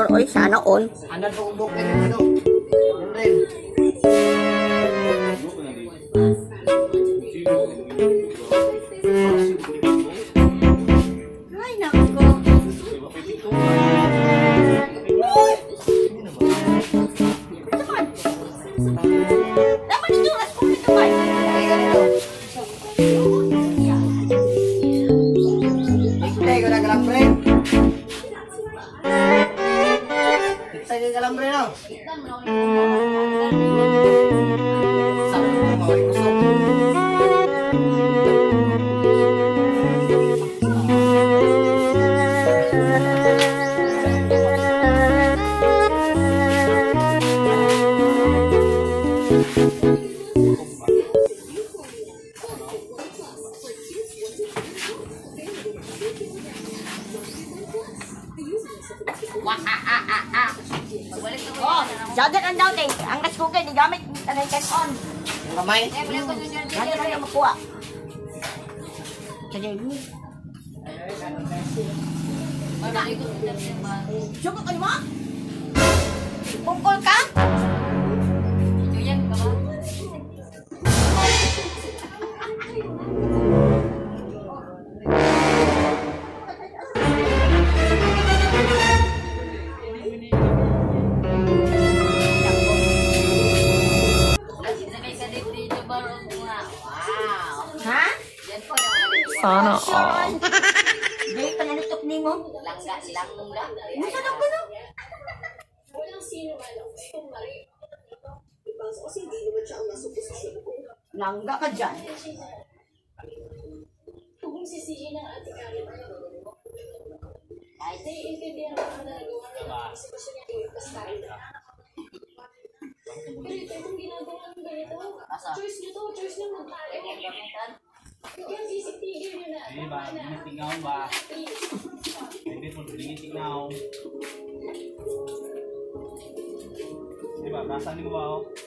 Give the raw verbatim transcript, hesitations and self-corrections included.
motor, oy, sana all. Ano po kung bukid yung ano? Yung rin. Ay, nako. Dapat ito, as kung ito ba? Ay, ganito. Ikutay ko na kalambre. Ikutay ko kalambre, no? Sabi mo, mawari kusok. Oh, jaudet ang daw, ang rice cooker, di gamit, tanay can on. Yung kamay. Nanti lang yung makuha. Jadi ini. Cukup kan mo? Pukul ka? Ha? Sana all. Dahil pananitok ni mo? Langga, langga. Musa na ko na. Langga ka dyan. Choice nyo to, choice nyo magpare. Yan, sisitigil nyo na. Hindi ba? Hindi tingaw ba? Hindi po, hindi tingaw. Di ba? Nasaan mo ba ako?